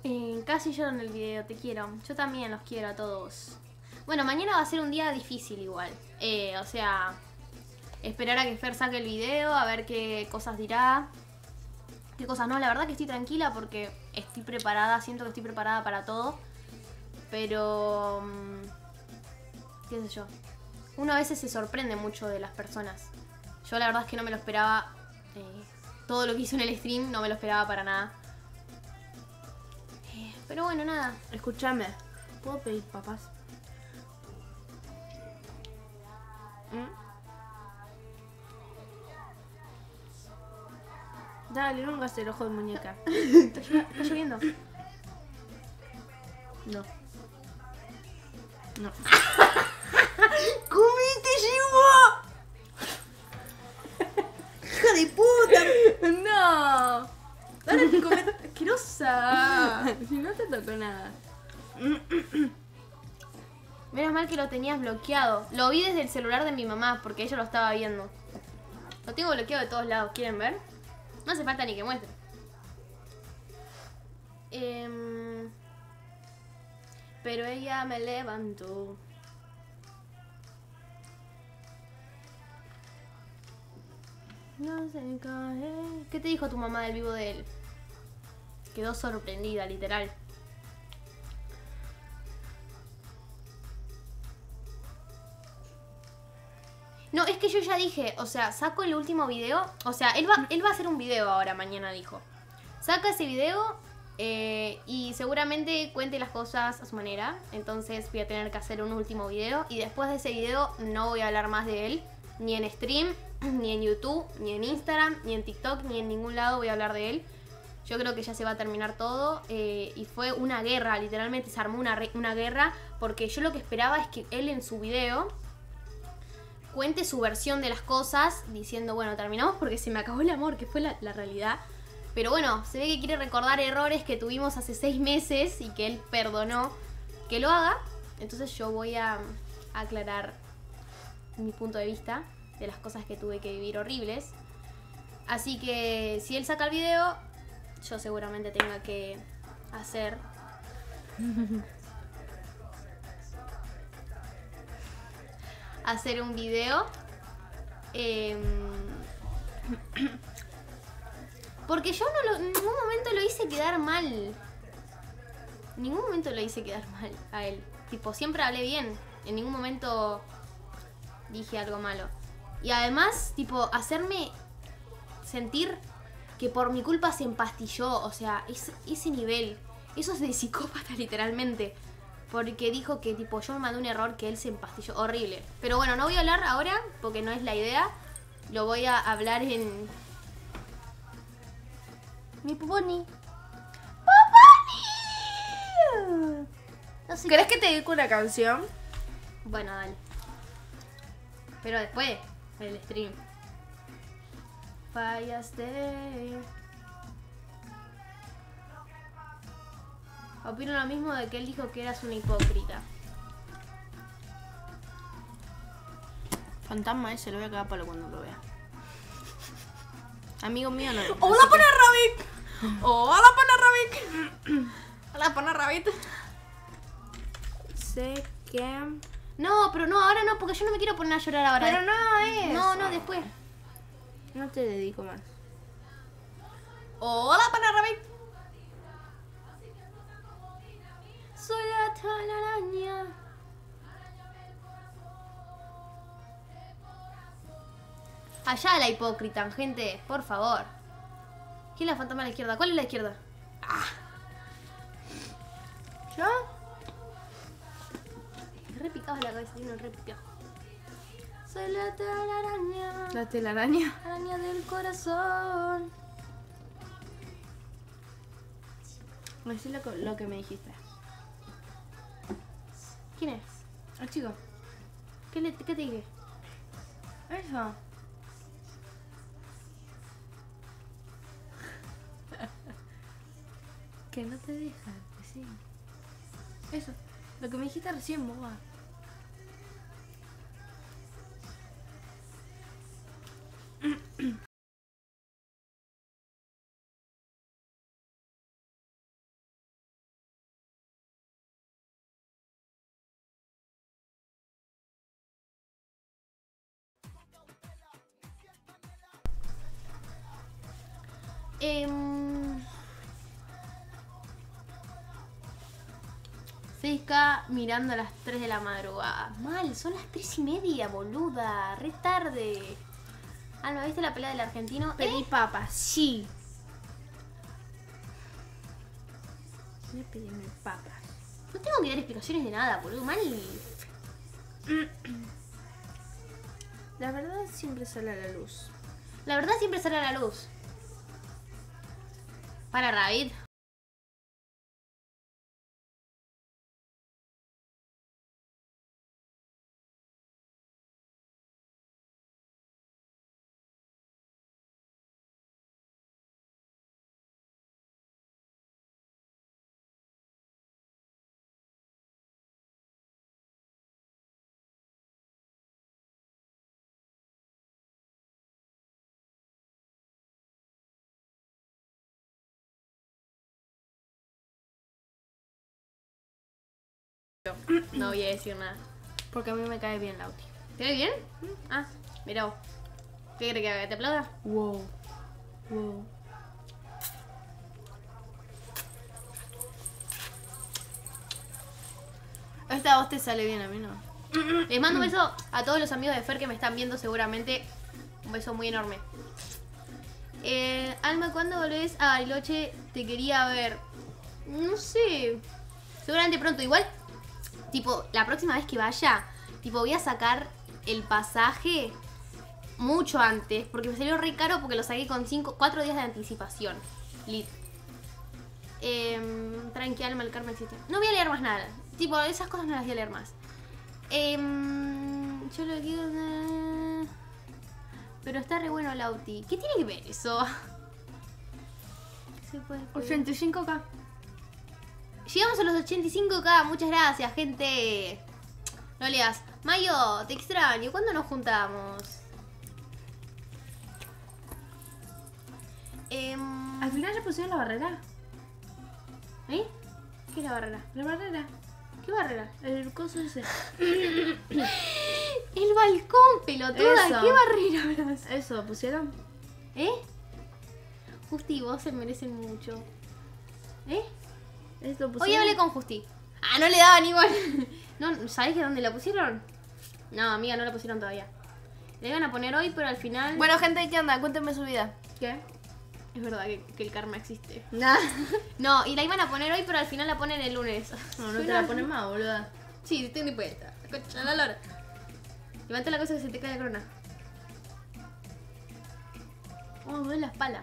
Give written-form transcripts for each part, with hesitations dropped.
Casi lloro en el video, te quiero. Yo también los quiero a todos. Bueno, mañana va a ser un día difícil igual. O sea, esperar a que Fer saque el video, a ver qué cosas dirá. Qué cosas no, la verdad que estoy tranquila porque estoy preparada, siento que estoy preparada para todo. Pero... qué sé yo. Uno a veces se sorprende mucho de las personas. Yo la verdad es que no me lo esperaba. Todo lo que hizo en el stream no me lo esperaba para nada. Pero bueno, nada. Escúchame, ¿puedo pedir papas? Dale, no hagas el ojo de muñeca. ¿Está lloviendo? No. No. ¡Comiste, llegó! ¡Hija de puta! No. Dale, comete, asquerosa. Si no te tocó nada. Menos mal que lo tenías bloqueado. Lo vi desde el celular de mi mamá porque ella lo estaba viendo. Lo tengo bloqueado de todos lados. ¿Quieren ver? No hace falta ni que muestre. Pero ella me levantó. No se cae. ¿Qué te dijo tu mamá del vivo de él? Quedó sorprendida, literal. No, es que yo ya dije, o sea, saco el último video. O sea, él va a hacer un video ahora, mañana dijo. Saca ese video y seguramente cuente las cosas a su manera. Entonces voy a tener que hacer un último video. Y después de ese video no voy a hablar más de él. Ni en stream, ni en YouTube, ni en Instagram, ni en TikTok, ni en ningún lado voy a hablar de él. Yo creo que ya se va a terminar todo. Y fue una guerra, literalmente se armó una guerra. Porque yo lo que esperaba es que él en su video cuente su versión de las cosas, diciendo, bueno, terminamos porque se me acabó el amor, que fue la realidad. Pero bueno, se ve que quiere recordar errores que tuvimos hace 6 meses y que él perdonó que lo haga. Entonces yo voy a aclarar mi punto de vista de las cosas que tuve que vivir horribles. Así que si él saca el video, yo seguramente tenga que hacer... hacer un video. Porque yo en ningún momento lo hice quedar mal. En ningún momento lo hice quedar mal a él. Tipo, siempre hablé bien. En ningún momento dije algo malo. Y además, tipo, hacerme sentir que por mi culpa se empastilló. O sea, ese nivel. Eso es de psicópata, literalmente. Porque dijo que tipo yo me mandé un error, que él se empastilló. Horrible. Pero bueno, no voy a hablar ahora porque no es la idea. Lo voy a hablar en... Mi puponi. ¡Puponi! No sé. ¿Querés que te dedique una canción? Bueno, dale. Pero después, el stream. Fallaste. Opino lo mismo de que él dijo que eras una hipócrita. Fantasma ese, lo voy a cagar palo cuando lo vea. Amigo mío no. ¡Hola, Pana Rabbit! ¡Hola, Pana Rabbit! ¡Hola, Pana Rabbit! Sé que... No, pero no, ahora no, porque yo no me quiero poner a llorar ahora. Pero no es. No, después. No te dedico más. ¡Hola, Pana Rabbit! Soy la telaraña. Allá la hipócrita, gente, por favor. ¿Quién es la fantasma a la izquierda? ¿Cuál es la izquierda? ¡Ah! ¿Yo? Re picado la cabeza, tiene un re picado. Soy la telaraña. La telaraña. Araña del corazón. Decí lo que me dijiste. ¿Quién es? El chico. ¿Qué te dije? Eso. Que no te dejan, que sí. Eso. Lo que me dijiste recién, boba. 6K mirando a las 3 de la madrugada. Mal, son las 3:30, boluda. Re tarde. Alma, ¿viste la pelea del argentino? Pedí papas, sí. Voy a pedirme papas. No tengo que dar explicaciones de nada, boludo. Mal. La verdad siempre sale a la luz. La verdad siempre sale a la luz. Para Rabbit. No voy a decir nada. Porque a mí me cae bien Lauti. ¿Te ve bien? Ah, mira vos. ¿Qué crees que haga? ¿Te aplauda? Wow. Wow. Esta voz te sale bien, a mí no. Les mando un beso a todos los amigos de Fer que me están viendo seguramente. Un beso muy enorme. Alma, ¿cuándo volvés a Bariloche? Te quería ver. No sé. Seguramente pronto. Igual, tipo, la próxima vez que vaya, tipo, voy a sacar el pasaje mucho antes. Porque me salió re caro porque lo saqué con 4 días de anticipación. Lit. Tranqui, Alma, el karma existe. No voy a leer más nada. Tipo, esas cosas no las voy a leer más. Yo lo quiero... Pero está re bueno Lauti. ¿Qué tiene que ver eso? ¿Se puede pedir? 85K. Llegamos a los 85K. Muchas gracias, gente. No leas. Mayo, te extraño. ¿Cuándo nos juntamos? Al final ya pusieron la barrera. ¿Eh? ¿Qué es la barrera? La barrera. ¿Qué barrera? El coso ese. El balcón, pelotuda. Eso. ¿Qué barrera hablas? Eso, ¿pusieron? ¿Eh? Justi y vos se merecen mucho. ¿Eh? Esto pusieron. Hoy hablé con Justi. Ah, no le daban igual. No, ¿sabés que dónde la pusieron? No, amiga, no la pusieron todavía. La iban a poner hoy, pero al final... Bueno, gente, ¿qué onda? Cuéntenme su vida. ¿Qué? Es verdad que el karma existe. Nah. No, y la iban a poner hoy, pero al final la ponen el lunes. No, no te la ponen más, boluda. Sí, estoy dispuesta. Concha la lora. Levanta la cosa que se te cae la corona. Oh, me duele la espalda.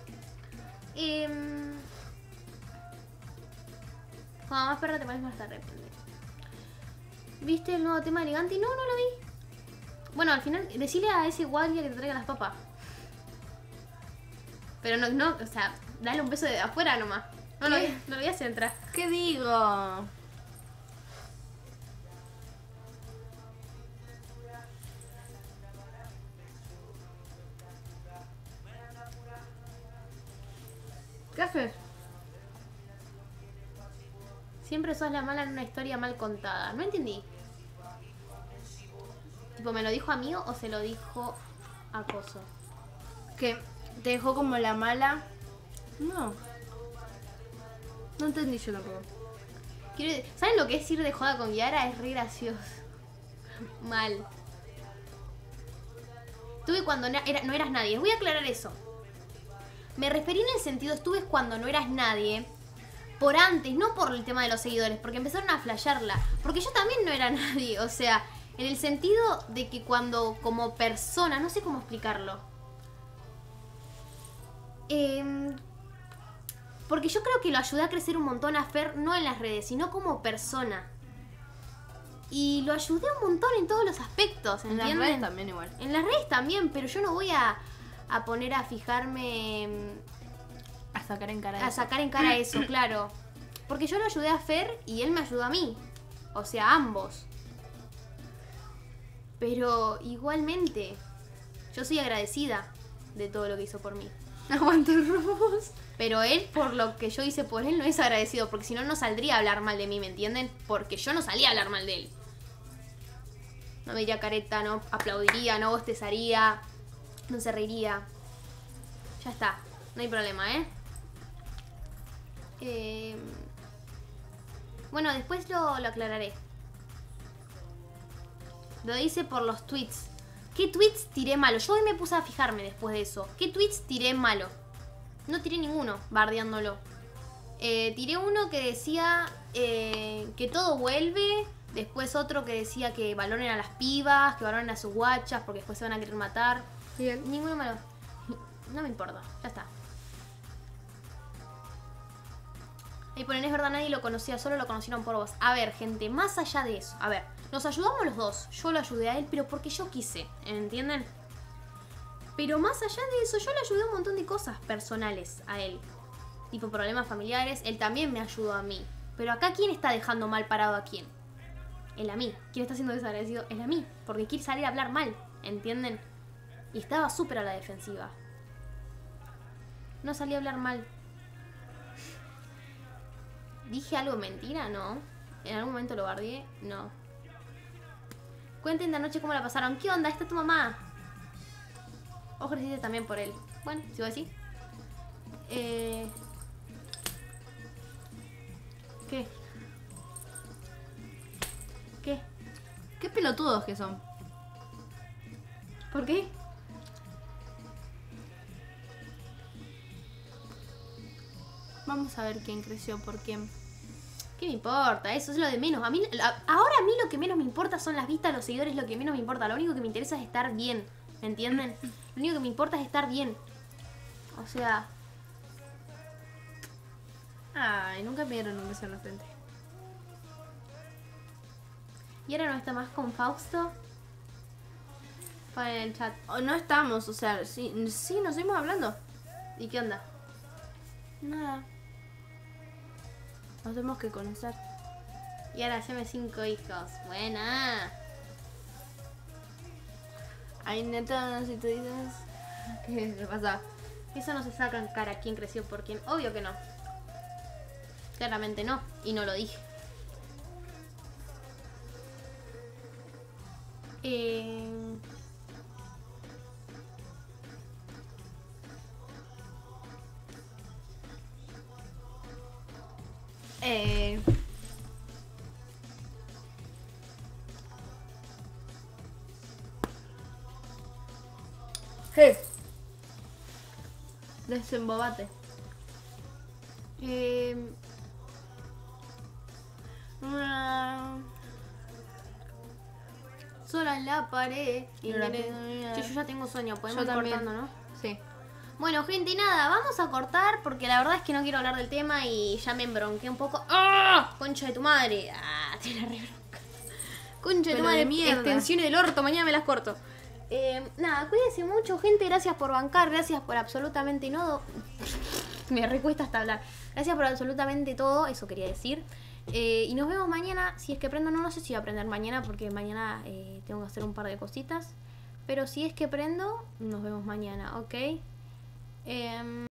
Cuando más perra te pones más tarde. ¿Viste el nuevo tema de Eleganti? No, no lo vi. Bueno, al final, decile a ese guardia que te traiga las papas. Pero no, o sea, dale un beso de afuera nomás. No lo voy a hacer entrar. ¿Qué digo? ¿Qué haces? Siempre sos la mala en una historia mal contada. No entendí. Tipo, ¿me lo dijo a mí o se lo dijo a Coso? Que te dejó como la mala. No. No entendí yo tampoco. ¿Saben lo que es ir de joda con Yara? Es re gracioso. Mal. Estuve cuando no eras nadie. Voy a aclarar eso. Me referí en el sentido, estuve cuando no eras nadie. Por antes, no por el tema de los seguidores. Porque empezaron a flashearla. Porque yo también no era nadie. O sea, en el sentido de que cuando como persona, no sé cómo explicarlo. Porque yo creo que lo ayudé a crecer un montón a Fer, no en las redes, sino como persona. Y lo ayudé un montón en todos los aspectos, En ¿entienden? las redes también igual. En las redes también, pero yo no voy a poner a fijarme, A sacar en cara a eso. sacar en cara eso, claro. Porque yo lo ayudé a Fer y él me ayudó a mí. O sea, ambos. Pero igualmente, yo soy agradecida de todo lo que hizo por mí. Aguanta el robos. Pero él, por lo que yo hice por él, no es agradecido. Porque si no, no saldría a hablar mal de mí, ¿me entienden? Porque yo no salía a hablar mal de él. No me diría careta, no aplaudiría, no bostezaría, no se reiría. Ya está. No hay problema, bueno, después lo aclararé. Lo hice por los tweets. ¿Qué tweets tiré malo? Yo hoy me puse a fijarme después de eso. ¿Qué tweets tiré malo? No tiré ninguno, bardeándolo. Tiré uno que decía que todo vuelve. Después otro que decía que valoren a las pibas, que valoren a sus guachas, porque después se van a querer matar. Bien. Ninguno malo. No me importa, ya está. Y ponen, es verdad, nadie lo conocía, solo lo conocieron por vos. A ver, gente, más allá de eso. A ver, nos ayudamos los dos. Yo lo ayudé a él, pero porque yo quise, ¿entienden? Pero más allá de eso, yo le ayudé a un montón de cosas personales a él. Tipo problemas familiares, él también me ayudó a mí. Pero acá, ¿quién está dejando mal parado a quién? Él a mí. ¿Quién está siendo desagradecido? Él a mí. Porque quiere salir a hablar mal, ¿entienden? Y estaba súper a la defensiva. No salí a hablar mal. ¿Dije algo mentira? No. ¿En algún momento lo bardeé? No. Cuenten de anoche cómo la pasaron. ¿Qué onda? ¿Está tu mamá? Ojo, le hiciste también por él. Bueno, sigo así. ¿Qué? ¿Qué? Qué pelotudos que son. ¿Por qué? Vamos a ver quién creció por quién. ¿Qué me importa? Eso es lo de menos. Ahora a mí lo que menos me importa son las vistas, los seguidores, lo que menos me importa. Lo único que me interesa es estar bien. ¿Me entienden? Lo único que me importa es estar bien. O sea... Ay, nunca me dieron un beso en la frente. ¿Y ahora no está más con Fausto? Ponen en el chat. No estamos, o sea, sí, nos seguimos hablando. ¿Y qué onda? Nada. Nos tenemos que conocer. Y ahora haceme 5 hijos. Buena. Ay, neta, si te dices... ¿Qué pasa? Eso no se saca en cara quién creció por quién. Obvio que no. Claramente no. Y no lo dije. Hey. Desembobate. Sola en la pared. Che, Yo ya tengo sueño. Podemos Yo ir también. cortando, ¿no? Sí. Bueno, gente, nada, vamos a cortar porque la verdad es que no quiero hablar del tema y ya me embronqué un poco. ¡Ah! Concha de tu madre. Ah, te la rebronca. Concha de tu Pero madre, de mierda. extensiones del orto, mañana me las corto. Nada, cuídense mucho, gente. Gracias por bancar, gracias por absolutamente todo. Me recuesta hasta hablar. Gracias por absolutamente todo, eso quería decir. Y nos vemos mañana. Si es que prendo, no sé si voy a prender mañana porque mañana tengo que hacer un par de cositas. Pero si es que prendo, nos vemos mañana, ¿ok?